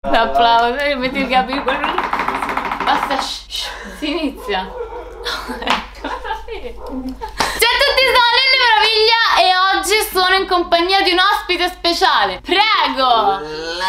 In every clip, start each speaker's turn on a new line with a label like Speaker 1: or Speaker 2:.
Speaker 1: L'applauso, metti il capello. Basta, si inizia. Ciao a tutti, sono Lily Meraviglia e oggi sono in compagnia di un ospite speciale. Prego!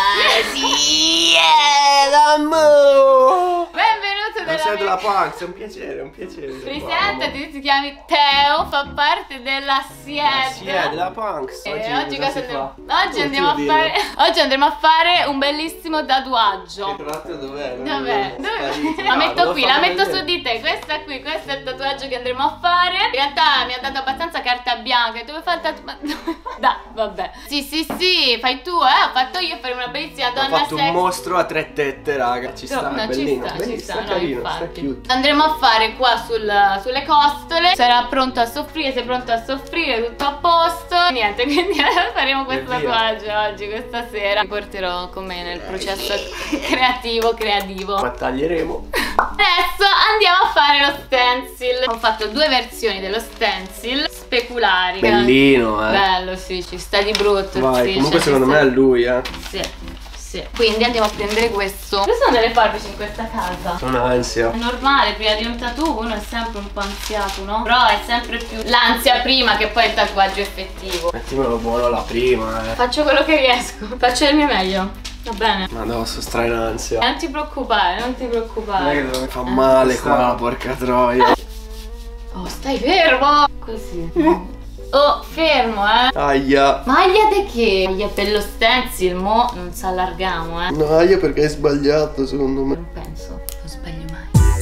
Speaker 1: Benvenuto
Speaker 2: della Punks, è un piacere,
Speaker 1: Presentati, ti chiami Teo, fa parte della SIED.
Speaker 2: della Punks.
Speaker 1: Oggi cosa andiamo? Oggi andremo a fare un bellissimo tatuaggio.
Speaker 2: Che tra l'altro dov'è?
Speaker 1: Dov'è? La metto qui, la metto su di te. Questa qui, questo è il tatuaggio che andremo a fare. In realtà mi ha dato abbastanza carta bianca. Dove fa il tatuaggio? Dai, vabbè. Sì, fai tu, ho fatto io, fare una bellissima donna.
Speaker 2: Ho fatto un mostro a 3 tette, raga. Ci sta,
Speaker 1: no,
Speaker 2: bellino.
Speaker 1: ci sta,
Speaker 2: carino,
Speaker 1: infatti.
Speaker 2: sta cute.
Speaker 1: Andremo a fare qua sulle costole. Sarà pronto a soffrire, sei pronto a soffrire, tutto a posto. Niente, quindi faremo questo tatuaggio oggi, questa sera. Vi porterò con me nel processo creativo.
Speaker 2: Ma taglieremo.
Speaker 1: Adesso andiamo a fare lo stencil. Ho fatto 2 versioni dello stencil speculari.
Speaker 2: Bellino,
Speaker 1: Bello, sì, ci sta di brutto.
Speaker 2: Vai,
Speaker 1: sì,
Speaker 2: comunque secondo me è lui,
Speaker 1: Sì. Quindi andiamo a prendere questo. Ci sono delle forbici in questa casa.
Speaker 2: Sono ansia.
Speaker 1: È normale, prima di un tattoo uno è sempre un po' ansiato, no? Però è sempre più l'ansia prima che poi il tatuaggio effettivo.
Speaker 2: Mettimelo buono la prima,
Speaker 1: Faccio quello che riesco. Faccio il mio meglio. Va bene.
Speaker 2: Ma no, sto stra in ansia.
Speaker 1: Non ti preoccupare, non ti preoccupare.
Speaker 2: Non è che mi fa male qua, porca troia.
Speaker 1: Oh, stai fermo! Così. Oh, fermo,
Speaker 2: Aia.
Speaker 1: Maglia di che? Maglia per lo stencil, mo non si allargamo,
Speaker 2: No, aia perché hai sbagliato secondo me.
Speaker 1: Non penso, non sbaglio mai.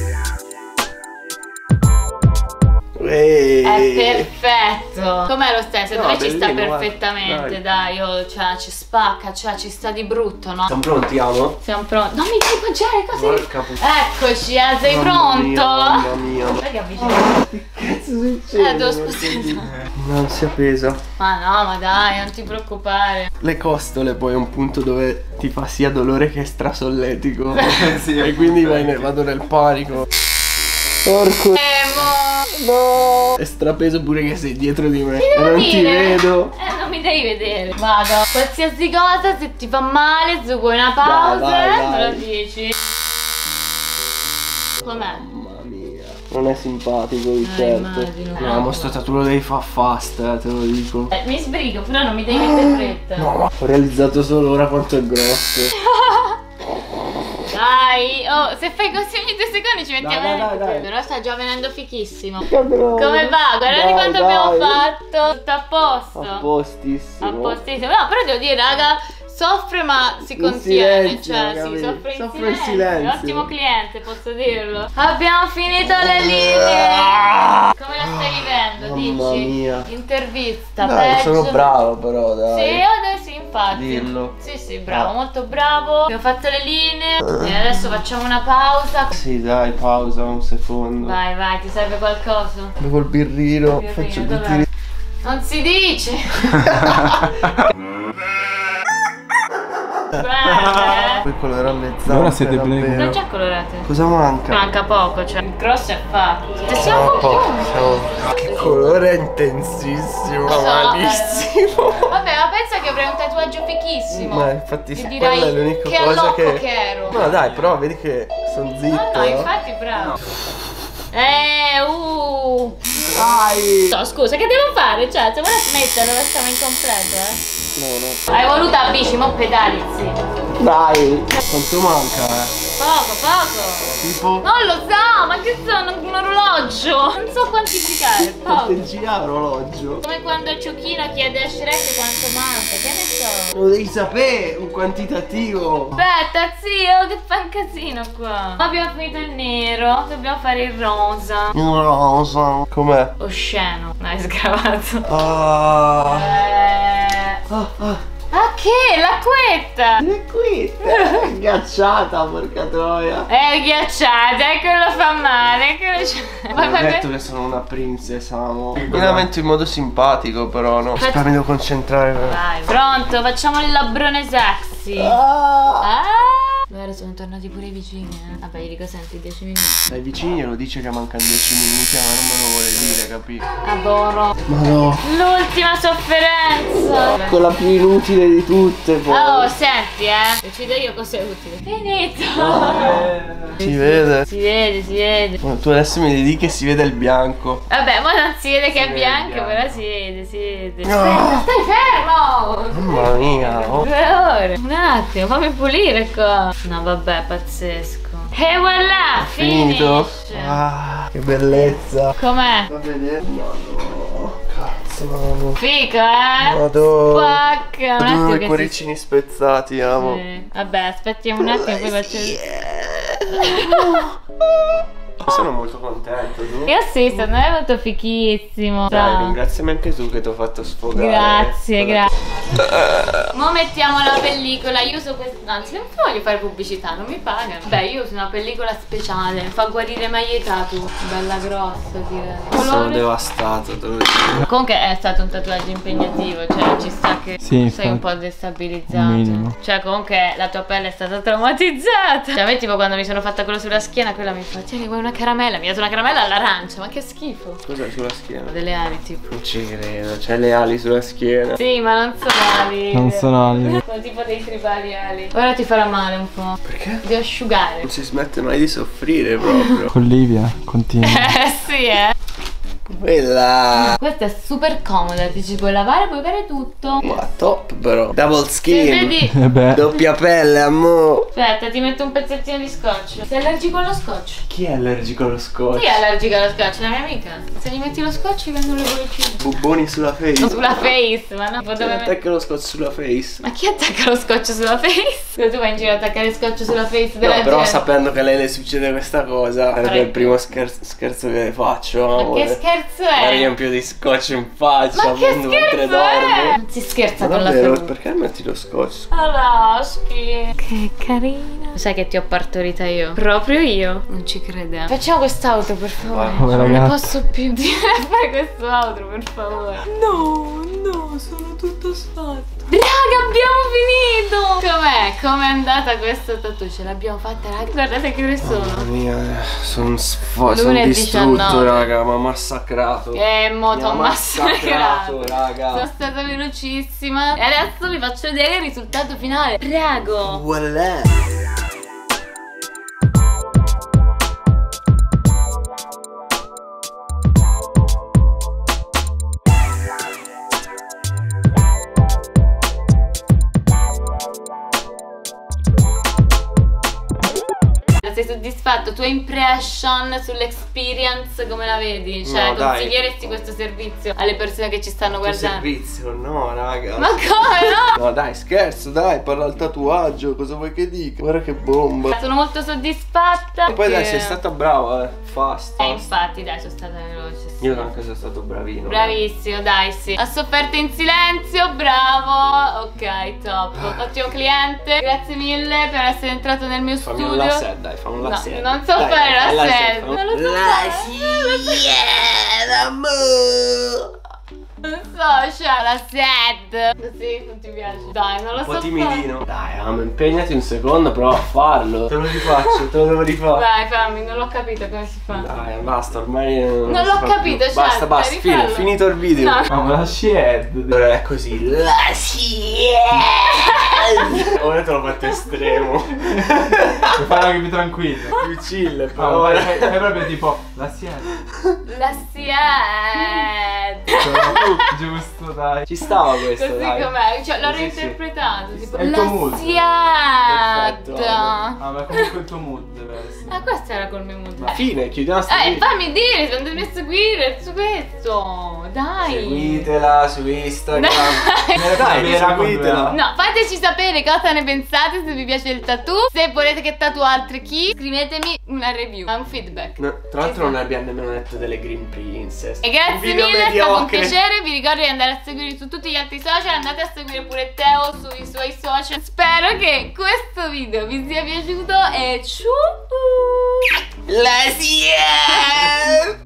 Speaker 1: È perfetto. Com'è lo stencil?
Speaker 2: No,
Speaker 1: Dove ci sta
Speaker 2: bellino,
Speaker 1: perfettamente, dai, cioè ci spacca, cioè ci sta di brutto, no?
Speaker 2: Siamo pronti, amo?
Speaker 1: Siamo pronti. Non mi devi mangiare così.
Speaker 2: Porca puttana.
Speaker 1: Eccoci, sei pronto?
Speaker 2: Mamma mia.
Speaker 1: Sai che avvicino?
Speaker 2: Che cazzo succede?
Speaker 1: Devo spostare.
Speaker 2: Non si è pesa.
Speaker 1: Ma no, ma dai, non ti preoccupare.
Speaker 2: Le costole poi è un punto dove ti fa sia dolore che strasolletico. Sì, e quindi vado nel panico. Porco no! È strapeso pure che sei dietro di me. E non ti vedo.
Speaker 1: Non mi devi vedere. Vado. Qualsiasi cosa, se ti fa male, se vuoi una pausa, me lo dici. Com'è?
Speaker 2: Mamma mia. Non è simpatico di certo.
Speaker 1: Immagino.
Speaker 2: No, ma sto tatuaggio lo devi fare fast, te lo dico.
Speaker 1: Mi sbrigo, però non mi devi mettere fretta.
Speaker 2: No, ho realizzato solo ora quanto è grosso.
Speaker 1: Dai, oh, se fai così ogni 2 secondi ci mettiamo.
Speaker 2: Dai.
Speaker 1: Però sta già venendo fichissimo.
Speaker 2: Come
Speaker 1: Come va? Guardate quanto abbiamo fatto. Tutto a posto.
Speaker 2: A postissimo.
Speaker 1: A postissimo. No, però devo dire, raga, soffre ma si contiene. Cioè, si soffre in silenzio. Ottimo cliente, posso dirlo. Abbiamo finito le linee. Come la stai vivendo?
Speaker 2: Mamma
Speaker 1: Dici?
Speaker 2: mia.
Speaker 1: Intervista,
Speaker 2: Dai,
Speaker 1: peggio.
Speaker 2: sono bravo però, dai.
Speaker 1: Sì, adesso infatti.
Speaker 2: Dillo.
Speaker 1: Sì, bravo, molto bravo. Abbiamo fatto le linee e adesso facciamo una pausa.
Speaker 2: Sì, dai, pausa un secondo.
Speaker 1: Vai, ti serve qualcosa?
Speaker 2: Bevo il birrino, faccio tutti i...
Speaker 1: Non si dice. Bene.
Speaker 2: Poi colorare le zampe.
Speaker 3: Ora siete pleni.
Speaker 1: Sono già colorate.
Speaker 2: Cosa manca?
Speaker 1: Manca poco, cioè il grosso è fatto. Siamo
Speaker 2: Che colore intensissimo,
Speaker 1: So,
Speaker 2: malissimo.
Speaker 1: Vabbè, ma pensa che avrei un tatuaggio fichissimo.
Speaker 2: Ma infatti
Speaker 1: Ti
Speaker 2: sì,
Speaker 1: dirai
Speaker 2: quella è l'unica
Speaker 1: che
Speaker 2: cosa
Speaker 1: allocco
Speaker 2: che...
Speaker 1: che ero.
Speaker 2: No dai, però vedi che sono zitto.
Speaker 1: No, infatti bravo.
Speaker 2: Dai.
Speaker 1: No, scusa, che devo fare? Cioè, se vuoi smettere, lo lasciamo incompleto,
Speaker 2: No.
Speaker 1: Hai voluto a bici, mo pedali, sì.
Speaker 2: Dai. Quanto manca,
Speaker 1: Poco.
Speaker 2: Tipo...
Speaker 1: Non lo so, ma che sono un orologio? Non so quantificare, poco.
Speaker 2: Che gira l'orologio.
Speaker 1: Come quando Ciuchino chiede a Shrek quanto manca, che ne so.
Speaker 2: Lo devi sapere, un quantitativo.
Speaker 1: Aspetta, zio, che fa un casino qua. Abbiamo finito il nero, dobbiamo fare il rosa.
Speaker 2: Rosa. Com'è?
Speaker 1: Osceno, hai sgravato. Ah, che? L'acquetta!
Speaker 2: È qui, è ghiacciata, porca troia.
Speaker 1: È ghiacciata, quello fa male.
Speaker 2: Ho detto che sono una princesa, amo. Mi lamento in modo simpatico, però no. Aspetta, mi devo concentrare.
Speaker 1: Vai, pronto, facciamo il labbrone sexy. Guarda, sono tornati pure i vicini, Vabbè, gli dico, senti, 10 minuti.
Speaker 2: Dai vicini glielo dice che mancano 10 minuti, ma non me lo vuole dire, capito?
Speaker 1: Adoro.
Speaker 2: Ma no.
Speaker 1: L'ultima sofferenza.
Speaker 2: Quella più inutile di tutte, poi.
Speaker 1: Oh, senti, decido io cos'è utile. Finito.
Speaker 2: Si vede.
Speaker 1: Si vede.
Speaker 2: Ma tu adesso mi devi dire che si vede il bianco.
Speaker 1: Vabbè, ma non si vede che è bianco, però si vede. Aspetta, stai fermo.
Speaker 2: Mamma mia.
Speaker 1: 2 ore. Un attimo, fammi pulire qua. No, vabbè, pazzesco. E voilà,
Speaker 2: Finito.
Speaker 1: finish.
Speaker 2: Ah, che bellezza.
Speaker 1: Com'è?
Speaker 2: Va a vedere. No, cazzo, amo.
Speaker 1: Fico,
Speaker 2: Madonna.
Speaker 1: Spacca. Un attimo
Speaker 2: Due
Speaker 1: che
Speaker 2: cuoricini spezzati, amo.
Speaker 1: Sì. Vabbè, aspettiamo un attimo, poi faccio.
Speaker 2: Sono molto contento, tu?
Speaker 1: Io sì, secondo me è molto fichissimo.
Speaker 2: Dai, ringraziami anche tu che ti ho fatto sfogare.
Speaker 1: Grazie. Mo mettiamo la pellicola. Io uso questa. Anzi, non voglio fare pubblicità, non mi pagano. Beh, io uso una pellicola speciale. Fa guarire meglio tu. Bella grossa, direi.
Speaker 2: Sono devastato, te lo dico.
Speaker 1: Comunque è stato un tatuaggio impegnativo. Cioè, ci sta che sei un po' destabilizzato.
Speaker 3: Minimo.
Speaker 1: Cioè, comunque la tua pelle è stata traumatizzata. Cioè, a me tipo quando mi sono fatta quello sulla schiena, quella mi fa: tieni, vuoi una caramella? Mi ha dato una caramella all'arancia, ma che schifo.
Speaker 2: Cos'è sulla schiena?
Speaker 1: Delle ali, tipo.
Speaker 2: Non ci credo, c'hai le ali sulla schiena.
Speaker 1: Sì, ma non sono ali.
Speaker 3: Non sono ali.
Speaker 1: Sono tipo dei tribali ali. Ora ti farà male un po'.
Speaker 2: Perché?
Speaker 1: Devo asciugare.
Speaker 2: Non si smette mai di soffrire proprio.
Speaker 3: Con Livia, continua.
Speaker 1: Sì,
Speaker 2: Quella.
Speaker 1: Questa è super comoda, ti ci puoi lavare, puoi fare tutto.
Speaker 2: Ma top però. Double skin.
Speaker 1: Se vedi.
Speaker 3: Beh.
Speaker 2: Doppia pelle, amore.
Speaker 1: Aspetta, ti metto un pezzettino di scotch. Sei allergico allo scotch?
Speaker 2: Chi è allergico allo scotch?
Speaker 1: Chi è allergica allo scotch? La mia amica. Se gli metti lo scotch vengono le bollicine.
Speaker 2: Bubboni sulla face.
Speaker 1: Sulla face, ma no.
Speaker 2: Chi attacca lo scotch sulla face?
Speaker 1: Ma chi attacca lo scotch sulla face? Se tu vai in giro a attaccare scotch sulla face della
Speaker 2: No, però
Speaker 1: gente.
Speaker 2: sapendo che a lei le succede questa cosa, è il primo scherzo che le faccio.
Speaker 1: Ma
Speaker 2: amore.
Speaker 1: che scherzo
Speaker 2: La
Speaker 1: è?
Speaker 2: riempio di scotch in faccia.
Speaker 1: Ma che
Speaker 2: mentre
Speaker 1: scherzo
Speaker 2: dormo.
Speaker 1: è? Non si scherza
Speaker 2: Ma
Speaker 1: con la
Speaker 2: davvero,
Speaker 1: tua.
Speaker 2: perché metti lo scotch?
Speaker 1: Alaschi. Che carina. Sai che ti ho partorita io? Proprio io? Non ci crede. Facciamo quest'auto per favore.
Speaker 3: Come
Speaker 1: Non
Speaker 3: ragazzi.
Speaker 1: posso più fare questo outro per favore. No, sono tutto sfatto. Raga, abbiamo finito. Com'è andata questa tattoo? Ce l'abbiamo fatta, raga. Guardate che ore sono.
Speaker 2: Mamma mia, sono
Speaker 1: L'una
Speaker 2: distrutto,
Speaker 1: 19.
Speaker 2: raga, ma massacrato.
Speaker 1: Mo'
Speaker 2: Mi
Speaker 1: t'ho
Speaker 2: ha
Speaker 1: massacrato,
Speaker 2: raga.
Speaker 1: Sono stata velocissima. E adesso vi faccio vedere il risultato finale. Prego.
Speaker 2: Voilà.
Speaker 1: Sei soddisfatto? Tua impression sull'experience come la vedi? Cioè,
Speaker 2: No, dai.
Speaker 1: consiglieresti questo servizio alle persone che ci stanno guardando?
Speaker 2: Servizio, no, raga.
Speaker 1: Ma come no?
Speaker 2: No, dai, scherzo, dai, parla al tatuaggio, cosa vuoi che dica? Guarda che bomba.
Speaker 1: Sono molto soddisfatta.
Speaker 2: E poi dai,
Speaker 1: che-
Speaker 2: sei stata brava, fast.
Speaker 1: infatti, dai, sono stata veloce. Sì.
Speaker 2: Io anche sono stato bravino.
Speaker 1: Bravissimo, dai, sì. Ha sofferto in silenzio, bravo. Ok, top. Ottimo cliente. Grazie mille per essere entrato nel mio
Speaker 2: Fammi
Speaker 1: studio.
Speaker 2: un set, dai, fammi un
Speaker 1: No,
Speaker 2: set.
Speaker 1: non so fare la set.
Speaker 2: fammi-
Speaker 1: Non lo so
Speaker 2: La
Speaker 1: fare.
Speaker 2: siera, amore.
Speaker 1: Non so, cioè la set. Così non ti piace. Dai, non lo
Speaker 2: Un
Speaker 1: so
Speaker 2: po'
Speaker 1: fare.
Speaker 2: timidino. Dai, amo, impegnati un secondo, prova a farlo. Te lo rifaccio, te lo devo rifare.
Speaker 1: Dai, fammi, non l'ho capito come si fa.
Speaker 2: Dai, basta, ormai
Speaker 1: Non
Speaker 2: si
Speaker 1: l'ho
Speaker 2: fa
Speaker 1: capito,
Speaker 2: più.
Speaker 1: cioè,
Speaker 2: Basta, basta,
Speaker 1: dai,
Speaker 2: fine,
Speaker 1: rifallo.
Speaker 2: finito il video.
Speaker 1: No.
Speaker 3: Ah, ma la shed.
Speaker 2: Allora è così. La siera. Ora te l'ho fatto estremo.
Speaker 3: Puoi fare anche più tranquillo.
Speaker 2: Più chill,
Speaker 3: No,
Speaker 2: però.
Speaker 3: fai proprio tipo la shed.
Speaker 1: La sied.
Speaker 3: Giusto, dai.
Speaker 2: Ci stava questo,
Speaker 1: Così
Speaker 2: dai.
Speaker 1: com'è, cioè l'ho
Speaker 2: Sì,
Speaker 1: reinterpretato.
Speaker 2: sì.
Speaker 1: Tipo,
Speaker 3: È il tuo mood.
Speaker 1: la
Speaker 2: Perfetto,
Speaker 1: sied.
Speaker 3: Ah, ma comunque il tuo mood deve essere.
Speaker 1: Ah, questo era col mio mood.
Speaker 2: Fine, chiudiamo sta video.
Speaker 1: Fammi dire, se andate a seguire su questo. Dai.
Speaker 2: Seguitela su Instagram.
Speaker 3: Dai,
Speaker 2: seguitela.
Speaker 1: No, fateci sapere cosa ne pensate, se vi piace il tattoo. Se volete che tatuo altri chi, scrivetemi una review, un feedback.
Speaker 2: No, tra l'altro non abbiamo nemmeno detto delle Green Princess.
Speaker 1: E grazie
Speaker 2: Un video
Speaker 1: mille, è stato un
Speaker 2: mediocre.
Speaker 1: piacere. Vi ricordo di andare a seguire su tutti gli altri social. Andate a seguire pure Teo sui suoi social. Spero che questo video vi sia piaciuto e ciao.
Speaker 2: La siera.